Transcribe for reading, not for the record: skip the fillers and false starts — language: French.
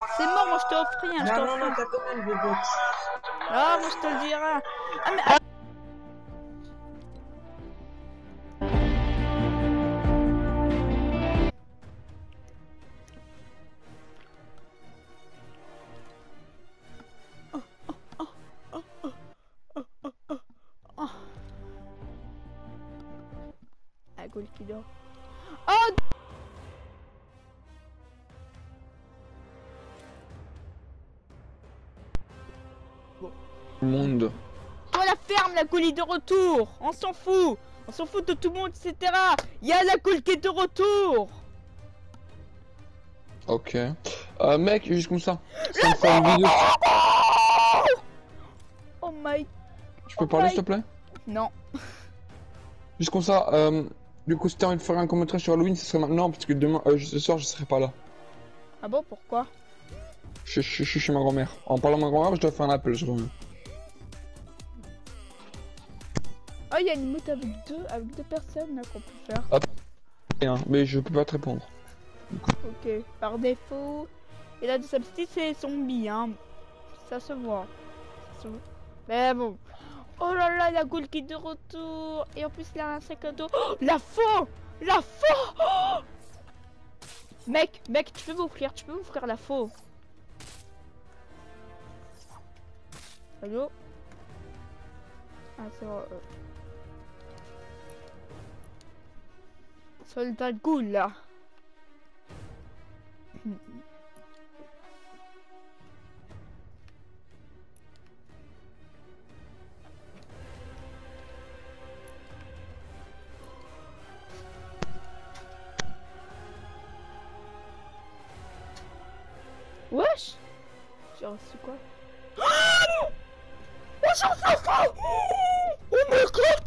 C'est mort, moi je t'ai offert rien, je t'ai Non, offert. t'as quand même des box. Ah, moi je te le dirai. Ah, mais. La gueule qui dort. Oh! Monde. Toi la ferme, la colis de retour. On s'en fout. On s'en fout de tout le monde, etc. Il y a la colis qui est de retour. Ok. Mec, juste comme ça. Ça me fait une vidéo. Oh my. Tu peux parler s'il te plaît? Non. Juste comme ça. Du coup, si t'as envie de faire un commentaire sur Halloween, ce serait maintenant parce que demain, ce soir, je serai pas là. Ah bon, pourquoi? Je suis chez ma grand-mère. En parlant de ma grand-mère, je dois faire un appel, je reviens. Oh, il y a une meute avec deux personnes là qu'on peut faire. Rien, mais je peux pas te répondre. Ok, par défaut. Et la deuxième style c'est zombie, hein. Ça se voit. Ça se voit. Mais bon. Oh là là, la goule qui est de retour. Et en plus, il a un sac à dos. Oh, la faux! La faux! Oh, mec, tu peux m'offrir la faux. Allô? Ah, c'est vrai. Soldat de goule là. Wesh! J'ai reçu quoi? Oh, j'en fais pas! Oh my god!